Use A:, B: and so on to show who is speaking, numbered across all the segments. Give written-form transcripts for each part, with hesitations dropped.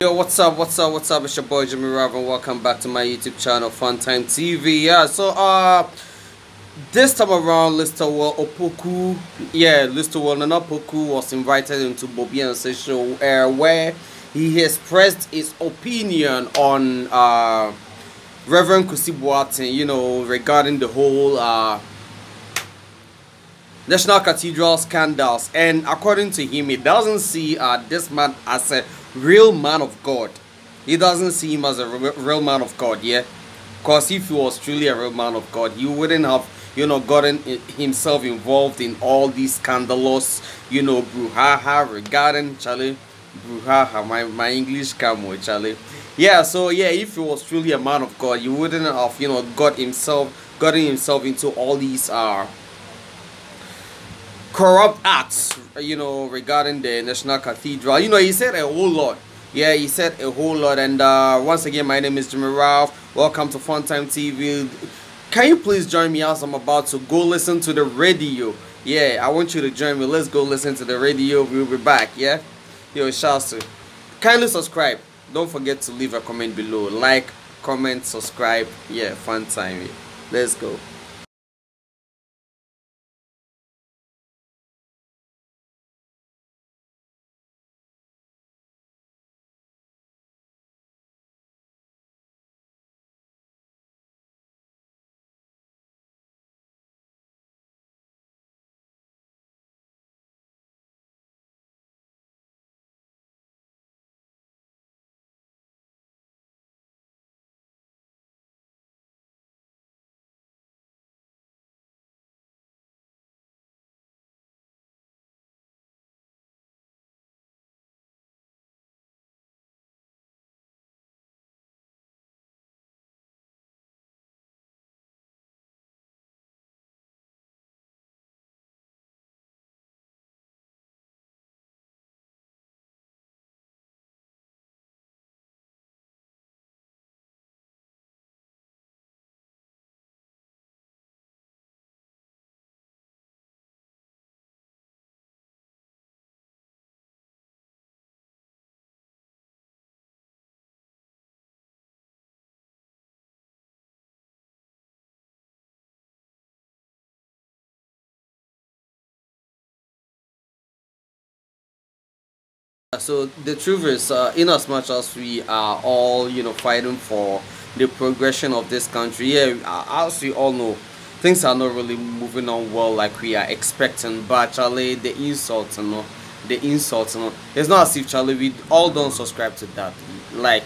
A: Yo, what's up? It's your boy Jimmy Rav and welcome back to my YouTube channel, Funtime TV. Yeah, so this time around, Listowell Opoku, Listowell Opoku was invited into Bobby and show where he expressed his opinion on Reverend Kusi Boateng, regarding the whole National Cathedral scandals, and according to him, he doesn't see this man as a real man of God. He doesn't see him as a real man of God, yeah. Because if he was truly a real man of God, he wouldn't have, gotten himself involved in all these scandalous, brouhaha regarding Charlie. Brouhaha, my English come with Charlie. Yeah, so yeah, if he was truly a man of God, he wouldn't have, gotten himself into all these corrupt acts, regarding the National Cathedral. He said a whole lot. Yeah, he said a whole lot. And once again, my name is Jimmy Ralph. Welcome to Funtime TV. Can you please join me as I'm about to go listen to the radio? Yeah, I want you to join me. Let's go listen to the radio. We'll be back. Yeah, yo, shouts to kindly subscribe. Don't forget to leave a comment below. Like, comment, subscribe. Yeah, Funtime. Let's go. So the truth is, in as much as we are all, fighting for the progression of this country, yeah, as we all know, things are not really moving on well like we are expecting. But Charlie, the insults, it's not as if Charlie we all don't subscribe to that. Like,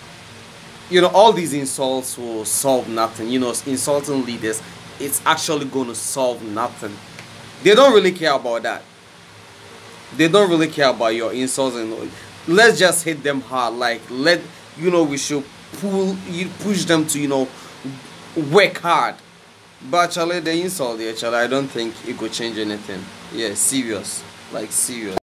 A: all these insults will solve nothing. Insulting leaders, it's actually going to solve nothing. They don't really care about that. They don't really care about your insults, and let's just hit them hard. Like, we should push them to work hard. But actually the insult, actually I don't think it could change anything. Yeah, serious, like serious.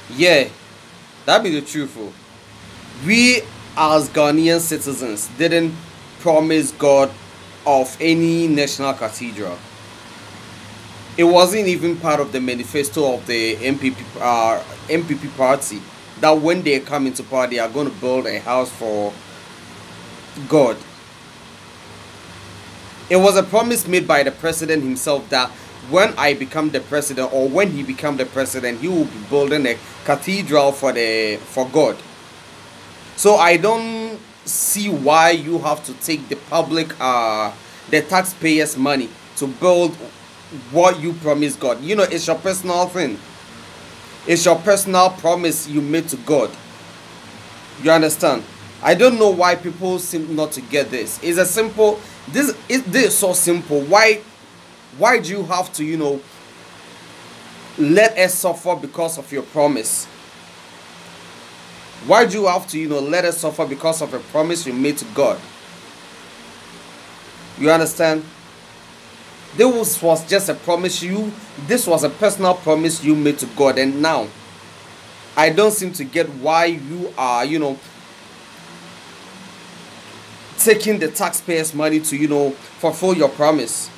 A: Yeah, that be the truth. Oh. We as Ghanaian citizens didn't promise God of any national cathedral. It wasn't even part of the manifesto of the MPP party that when they come into power they are going to build a house for God. It was a promise made by the president himself that when I become the president, or when he become the president, he will be building a cathedral for God. So I don't see why you have to take the taxpayers money to build what you promised God. You know, it's your personal thing. It's your personal promise you made to God. You understand? I don't know why people seem not to get this. It's a simple. This is so simple. Why do you have to let us suffer because of your promise? Why do you have to let us suffer because of a promise you made to God? You understand? This was just a promise you. This was a personal promise you made to God, and now I don't seem to get why you are taking the taxpayers' money to fulfill your promise.